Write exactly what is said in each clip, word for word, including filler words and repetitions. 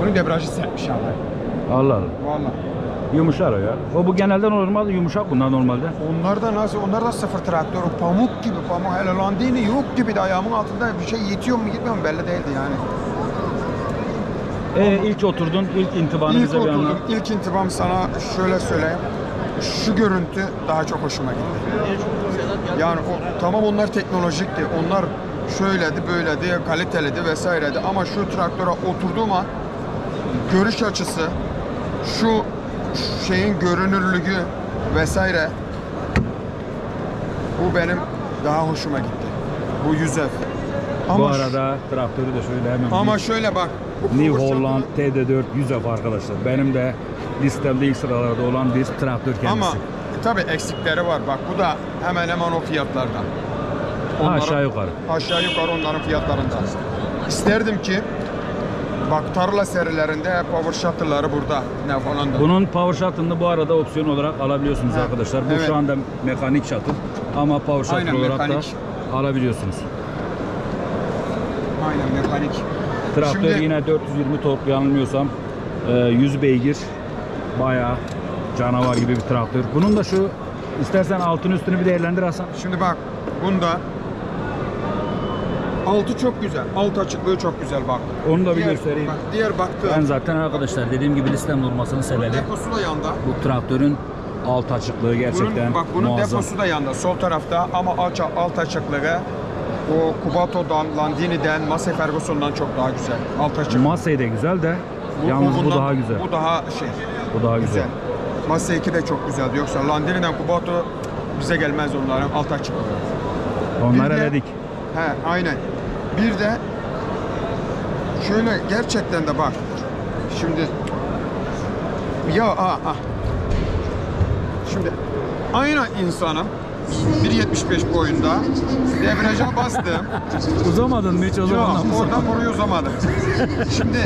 Bunun debriyajı sertmiş abi. Allah Allah. Vallahi. Yumuşar o ya. O bu genelde normal yumuşak bunlar normalde. Onlar da nasıl? Onlar da sıfır traktör. Pamuk gibi pamuk. Hele Landini yok gibi de ayağımın altında bir şey yetiyor mu gitmiyor mu belli değildi yani. Ee, ilk oturdun, ilk intibanı İlk bize bir anlat. oturdum, ilk intibam sana şöyle söyleyeyim. Şu görüntü daha çok hoşuma gitti. Yani o, tamam onlar teknolojikti. Onlar şöyledi, böyledi, kaliteliydi vesaireydi. Ama şu traktöre oturduğum an görüş açısı, şu şeyin görünürlüğü vesaire bu benim daha hoşuma gitti. Bu yüz F. Ama Bu arada traktörü de şöyle hemen ama şöyle bak. New Holland T D dört yüz F arkadaşlar. Benim de listemde ilk sıralarda olan bir traktör kendisi. Ama e, tabii eksikleri var. Bak bu da hemen hemen o fiyatlardan. Onların, aşağı yukarı. Aşağı yukarı onların fiyatlarından. İsterdim ki bak tarla serilerinde power shuttle'ları burada ne falan da. Bunun power shuttle'ını bu arada opsiyon olarak alabiliyorsunuz ha, arkadaşlar. Bu evet. şu anda mekanik shuttle ama power shuttle Aynen, olarak mekanik. da alabiliyorsunuz. Aynen mekanik. Traktör Şimdi, yine dört yüz yirmi tork yanılmıyorsam yüz beygir, bayağı canavar gibi bir traktör. Bunun da şu istersen altın üstünü bir değerlendir Hasan. Şimdi bak bunda altı çok güzel. Alt açıklığı çok güzel bak. Onu da bir diğer, göstereyim. Bak, diğer baktığım. Ben zaten arkadaşlar dediğim gibi listemde olmasının sebebi Deposu da yanda. bu traktörün alt açıklığı gerçekten bunun, bak bunun muazzam. deposu da yanda sol tarafta ama alt, alt açıklığı o Kubato'dan, Landini'den, Massey Ferguson'dan çok daha güzel. Alt açıklığı. Massey de güzel de Bu, yalnız bu bundan, daha güzel. Bu daha şey. Bu daha güzel. güzel. Massey iki de çok güzeldi. Yoksa Landini'den Kubato bize gelmez onların alt açıklığı. Onları Bir de- eledik. He, aynen. Bir de şöyle gerçekten de bak. Şimdi ya ah, ah. Şimdi aynı insanım bir yetmiş beş boyunda debriyaja bastım. Uzamadın mı hiç o Yok, zaman? oradan buraya uzamadım. Şimdi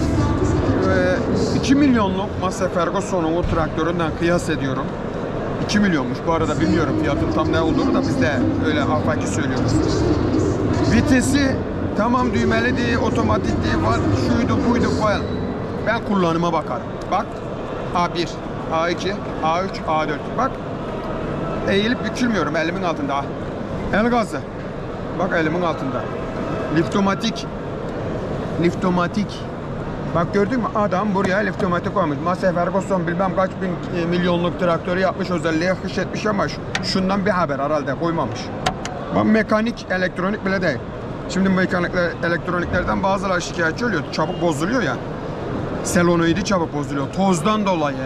e, iki milyonluk Massey Ferguson'un o traktöründen kıyas ediyorum. iki milyonmuş. Bu arada bilmiyorum fiyatın tam ne olduğunu da biz de öyle afaki söylüyoruz. Vitesi tamam düğmeli değil, otomatik değil, var şuydu buydu falan. Ben kullanıma bakarım. Bak A bir, A iki, A üç, A dört. Bak eğilip bükülmüyorum elimin altında. El gazı. Bak elimin altında. Liftomatik. Liftomatik. Bak gördün mü? Adam buraya liftomatik koymuş. Massey Ferguson bilmem kaç bin e, milyonluk traktörü yapmış, özelliğe hış etmiş ama şundan bir haber herhalde koymamış. Bak mekanik, elektronik bile değil. Şimdi mekanikler, elektroniklerden bazıları şikayetçi oluyor. Çabuk bozuluyor ya. Selenoidi çabuk bozuluyor. Tozdan dolayı.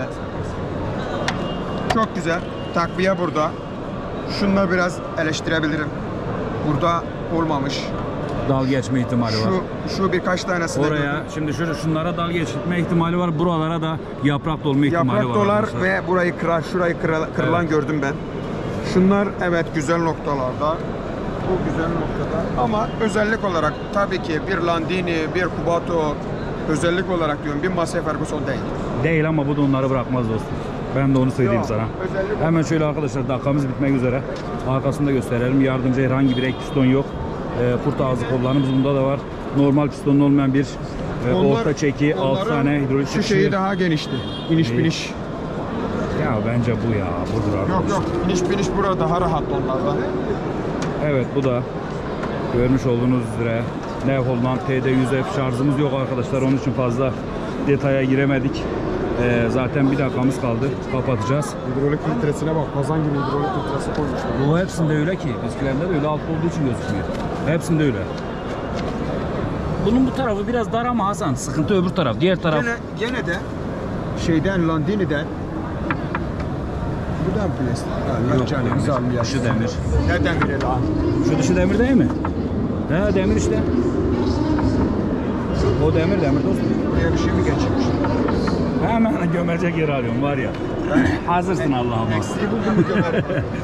Çok güzel. Takviye burada. Şunları biraz eleştirebilirim. Burada olmamış. Dal geçme ihtimali var. Şu, şu birkaç tanesinde Oraya gördüm. şimdi şu şunlara dal geçme ihtimali var. Buralara da yaprak dolma ihtimali Yaprak var. dolar arkadaşlar. ve burayı kırar, şurayı kıra, kırılan Evet. gördüm ben. Şunlar evet güzel noktalarda. Bu güzel noktada. Ama özellik olarak tabii ki bir Landini, bir Kubato özellik olarak diyorum bir Massey Ferguson değil. Değil ama bu da onları bırakmaz dostum. Ben de onu söyleyeyim Yok, sana. özellik Hemen şöyle arkadaşlar dakikamız bitmek üzere. Arkasında gösterelim. Yardımcı herhangi bir ek piston yok. E, kurt ağzı kollarımız bunda da var. Normal pistonun olmayan bir e, Onlar- orta çeki, altı onların tane hidrolik Şu çıkışı. şeyi daha genişti. İniş İyi. biniş. Ya bence bu ya. Budur arkadaşlar. Yok yok iniş biniş burada daha rahat onlardan. Evet bu da görmüş olduğunuz üzere New Holland T D yüz F şarjımız yok arkadaşlar. Onun için fazla detaya giremedik. Ee, zaten bir dakikamız kaldı. Kapatacağız. Hidrolik filtresine bak. Kazan gibi hidrolik filtresi koymuşlar. Bu hepsinde öyle ki. Eskilerinde de öyle alt olduğu için gözükmüyor. Hepsinde öyle. Bunun bu tarafı biraz dar ama Hasan. Sıkıntı öbür taraf. Diğer taraf. Gene, gene de şeyden Landini'den bu da mı plastik? Yani Yok, canım, demir. güzel bir yer. Dışı demir. Ne demiri lan? Şu dışı demir değil mi? He demir işte. O demir demir dostum. Buraya bir şey mi geçirmiş? Hemen gömecek yer arıyorum var ya. Hazırsın Allah'ıma. Eksiği buldum mu gömerim?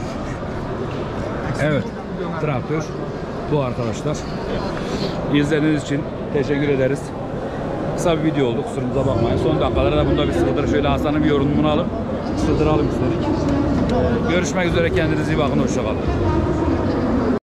Evet. Traktör bu arkadaşlar. İzlediğiniz için teşekkür ederiz. Kısa bir video oldu. Kusurumuza bakmayın. Son dakikalarda da bunda bir sığdır. Şöyle Hasan'ın bir yorumunu alıp sığdıralım istedik. Görüşmek üzere. Kendinize iyi bakın. Hoşça kalın.